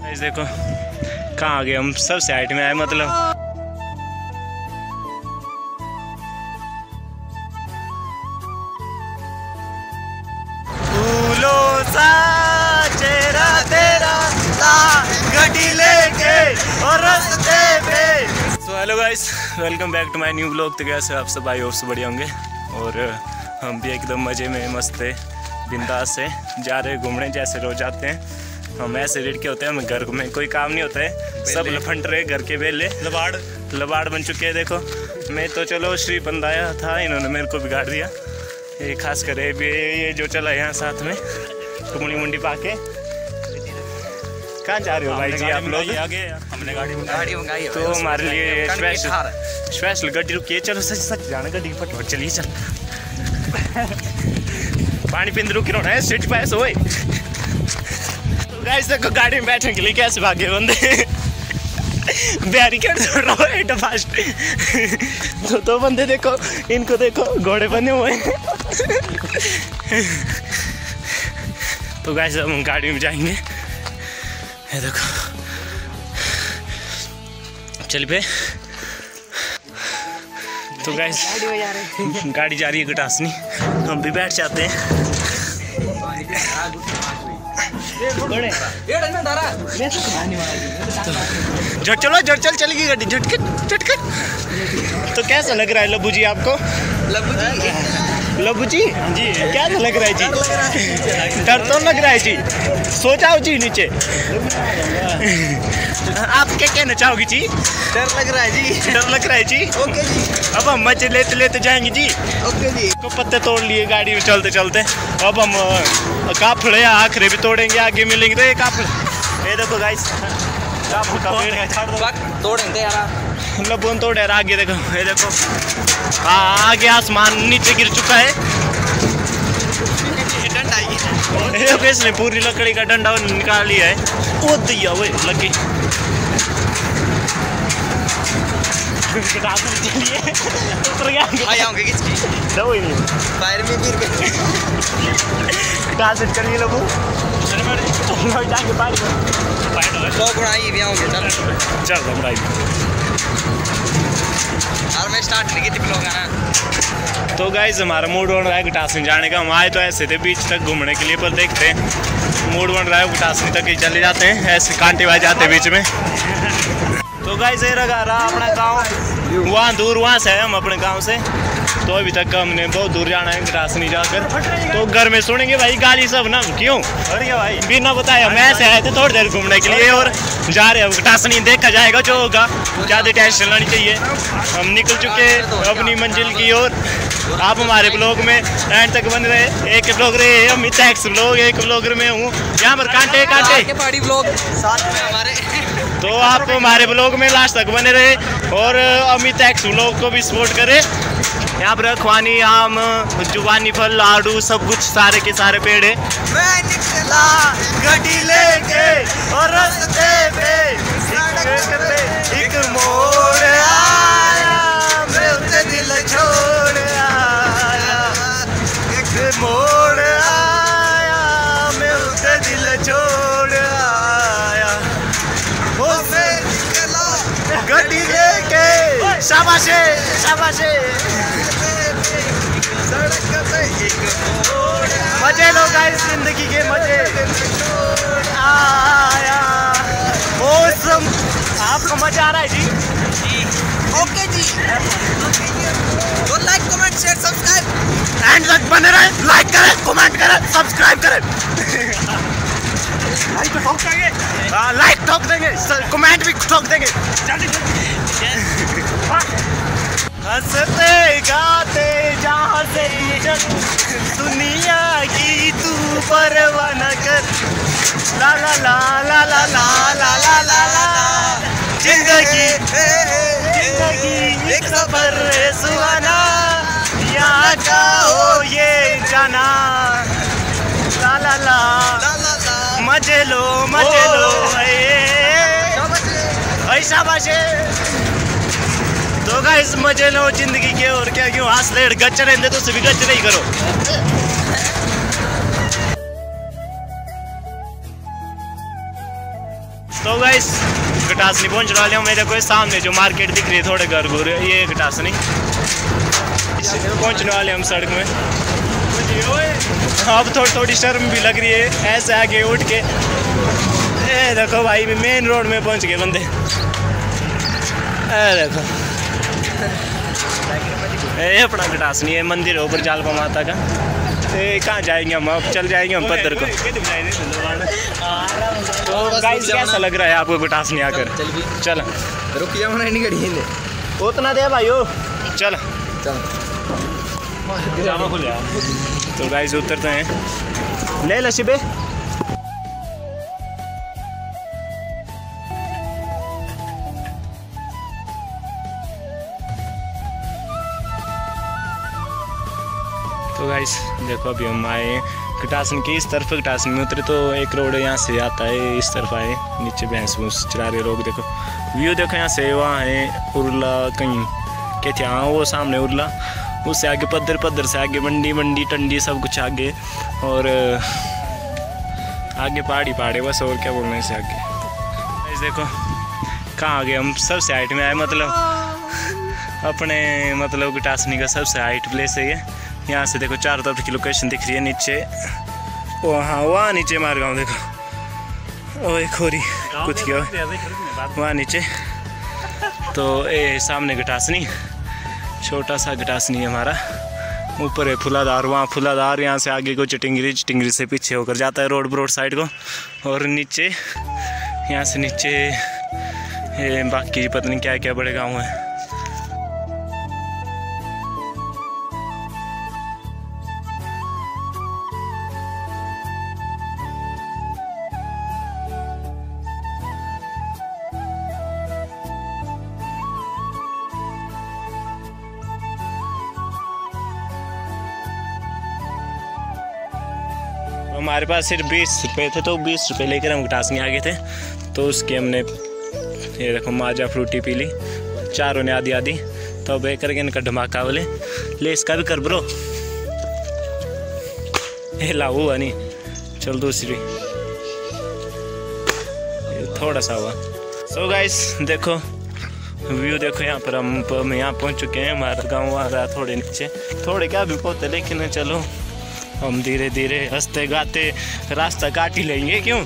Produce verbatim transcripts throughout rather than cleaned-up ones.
देखो कहाँ आ गए हम, सब साइड में आए मतलब। फूलों सा चेहरा तेरा गड्डी लेके और रास्ते पे। So hello guys, welcome back to my new blog. तो कैसे आप सब, आई होप से बढ़िया होंगे और हम भी एकदम मज़े में मस्त है, बिंदास से जा रहे घूमने जैसे रोज जाते हैं। हम ऐसे लड़के होते हैं, हमें घर में कोई काम नहीं होता है, सब लफंट रहे घर के बेले लबाड़ लबाड़ बन चुके हैं। देखो मैं तो चलो श्री बंदाया था, इन्होंने मेरे को बिगाड़ दिया। ये खास कर ये जो चला यहाँ साथ में टुमड़ी मुंडी पाके। कहाँ जा रहे हो भाई जी आप लोग? आगे हमने गाड़ी गाड़ी मंगाई है तो हमारे लिए स्पेशल स्पेशल गाड़ी रुकी। चलो सच सच जाना गाड़ी फटफट चलिए चल। पानी पीने रुकी रहो है, सीट पे सोए। गाइस देखो गाड़ी में बैठने के लिए कैसे भागे बंदे, बैरिकेड तोड़ रहा है एट फास्ट। तो, तो बंदे देखो, इनको देखो घोड़े बने हुए हैं। तो गाइस अब हम गाड़ी में जाएंगे, ये देखो चल पे। तो गाइस गाड़ी जा रही है गटासनी, हम भी बैठ जाते हैं। झट चलो झट चल चलेगी गाड़ी झटकट झटकट। तो कैसा लग रहा है लब्बू जी आपको? लब्बू जी लब्बू जी जी कैसा लग रहा है जी? डर तो लग रहा है जी, सो जाओ जी नीचे। आप क्या कहना चाहोगी जी? डर लग रहा है जी, डर लग रहा है जी। ओके जी, अब हम मजे लेते लेते जाएंगे जी। ओके जी। को पत्ते तोड़ लिए गाड़ी में चलते चलते, अब हम काफड़े आखिरी भी तोड़ेंगे, आगे मिलेंगे तो ये काफड़। ये देखो गाइस काफड़ का पेड़ है, तोड़ेंगे यार। लबोन तोड़े यार। आगे देखो, ये देखो आगे आसमान नीचे गिर चुका है। इसने पूरी लकड़ी का डंडा निकाल लिया है। ओ दैया वो लगी उतर गया। आएंगे किसकी दो ही नहीं फायर में गिर गए। डांस करिए लोगों जाके पानी में लोग उड़ाई भी आओगे। चल चल घबराई और मैं स्टार्ट नहीं की थी लोग ना। तो गाइस हमारा मूड बन रहा है गटासनी जाने का। हम आए तो ऐसे थे बीच तक घूमने के लिए, पर देखते हैं मूड बन रहा है गटासनी तक ही चले जाते हैं, ऐसे कांटे भाई जाते हैं बीच में। तो गाइस ये रहा रहा अपना गांव, वहाँ दूर वहाँ से है हम अपने गांव से। तो अभी तक हमने बहुत दूर जाना है गटासनी जाकर। तो घर में सुनेंगे भाई गाली सब ना, क्यों बढ़िया भाई बिना बताया। हम ऐसे आए थे थोड़ी देर घूमने के लिए और जा रहे हैं गटासनी, देखा जाएगा जो होगा, ज़्यादा टेंशन लेनी चाहिए। हम निकल चुके अपनी मंजिल की ओर। आप हमारे ब्लॉग में एंड तक बन रहे। एक ब्लॉग रहे अमित एक्स ब्लॉग, एक ब्लॉगर में हूँ यहाँ पर कांटे कांटे पहाड़ी ब्लॉग साथ में हमारे। तो आप हमारे ब्लॉग में लास्ट तक बने रहे और अमित एक्स ब्लॉग को भी सपोर्ट करें। यहाँ पर रखवानी, आम, जुबानी फल, आड़ू सब कुछ सारे के सारे पेड़ है। मैं निकला गड्डी लेके और रास्ते पे एक मोड़ आया, मैं उसे दिल छोड़ आया। एक मोड़ आया, मैं उसे दिल छोड़ आया। वो मैं निकला गड्डी लेके। शाबाशे शाबाशे। मजे लो गाइस जिंदगी के मजे। आया मौसम, आपको मजा आ रहा है जी? जी ओके जी। तो like comment share subscribe end तक बने रहे। लाइक करें, कमेंट करें, सब्सक्राइब करें। लाइक तो ठोक देंगे, हाँ लाइक ठोक देंगे, कमेंट भी ठोक देंगे। जल्दी जल्दी हंसते गाते जहाँ से दुनिया की तू परवाह न कर। ला ला ला ला ला ला ला ला ला ला। जिंदगी जिंदगी एक सफर है सुहाना, यहाँ का हो ये जाना। ला ला ला मजे लो मजे लो ऐसा बाशे। तो गाइस मजे लो जिंदगी के, और क्या क्यों हंस ले गच्चे रहते तो उसे भी गच्चे नहीं करो। तो सो गाइस गटासनी पहुंचने वाले हैं। मेरे को सामने जो मार्केट दिख रही है थोड़े घर घूर ये गटासनी पहुंचने वाले हम सड़क में। अब थोड़ी थोड़ी शर्म भी लग रही है ऐसे आगे उठ के। ए देखो भाई मेन रोड में पहुंच गए बंदे। ए देखो ये अपना गटासनी है मंदिर है ऊपर जालपा माता का। कहाँ जाएंगे हम अब चल जाएंगे हम पत्थर को। तो गाइस कैसा लग रहा है आपको गटासनी आकर? चल रुक जाओ ना नहीं गड़ी है उतना दे भाई ओ चल चल तो गाइस उतरते हैं ले ला शिबे। तो गाइस देखो अभी हम आए गटासन के इस तरफ। गटासन में उतरे तो एक रोड यहाँ से आता है इस तरफ आए नीचे भैंस भूस चरा रहे लोग। देखो व्यू देखो यहाँ से वहाँ है उर्ला कहीं क्या थे हाँ वो सामने उर्ला उससे आगे पद्धर पद्धर से आगे मंडी मंडी टंडी सब कुछ आगे और आगे पहाड़ी पहाड़े बस और क्या बोलना है इसे आगे। गाइस देखो कहाँ आ गए हम सबसे हाइट में आए मतलब अपने मतलब गटासनी का सबसे हाइट प्लेस है ये। यहाँ से देखो चारों तरफ की लोकेशन दिख रही है नीचे वहाँ वहाँ नीचे मार गाँव देखो ओ एक खोरी कुछ क्या वहाँ नीचे। तो ये सामने गटासनी छोटा सा गटासनी है हमारा। ऊपर है फुलाधार वहाँ फुलाधार यहाँ से आगे को चिटिंगरी चिटिंगरी से पीछे होकर जाता है रोड ब्रोड साइड को। और नीचे यहाँ से नीचे ये बाकी पता नहीं क्या क्या बड़े गाँव हैं। हमारे पास सिर्फ बीस रुपये थे तो बीस रुपये लेकर हम गटासनी आ गए थे। तो उसके हमने ये देखो माजा फ्रूटी पी ली चारों ने आधी आधी। तो अब करके इनका धमाका बोले ले इसका भी कर ब्रो ये ला हुआ नहीं चल दूसरी थोड़ा सा हुआ। सो गाइस देखो व्यू देखो यहाँ पर हम हम यहाँ पहुँच चुके हैं। हमारा गाँव आ रहा है थोड़े नीचे थोड़े क्या भी पहुँचते लेकिन चलो हम धीरे धीरे हंसते गाते रास्ता काट ही लेंगे क्यों।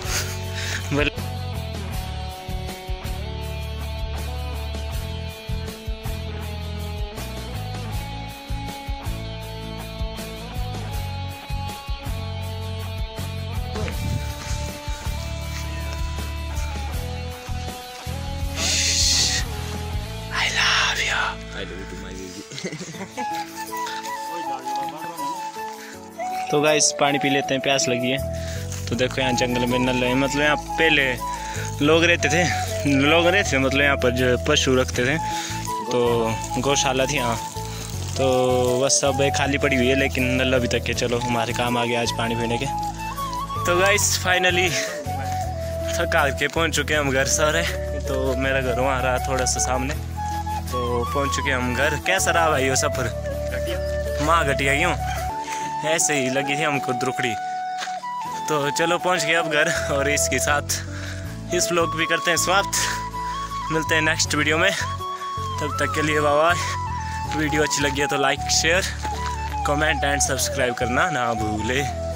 I love you. I love you too, my baby. तो गाइस पानी पी लेते हैं प्यास लगी है। तो देखो यहाँ जंगल में नल है मतलब यहाँ पहले लोग रहते थे लोग रहते थे मतलब यहाँ पर जो पशु रखते थे तो गौशाला थी यहाँ। तो बस सब खाली पड़ी हुई है लेकिन नल अभी तक के चलो हमारे काम आ गया आज पानी पीने के। तो गाइस फाइनली थका के पहुँच चुके हैं हम घर सारे। तो मेरा घर वहाँ रहा थोड़ा सा सामने। तो पहुँच चुके हम घर। कैसा रहा भाई वो सफ़र? माँ घटिया क्यों ऐसे ही लगी थी हमको दुरुकड़ी। तो चलो पहुंच गए अब घर और इसके साथ इस व्लॉग भी करते हैं समाप्त। मिलते हैं नेक्स्ट वीडियो में तब तक के लिए बाय बाय। वीडियो अच्छी लगी है तो like share comment and subscribe करना ना भूले।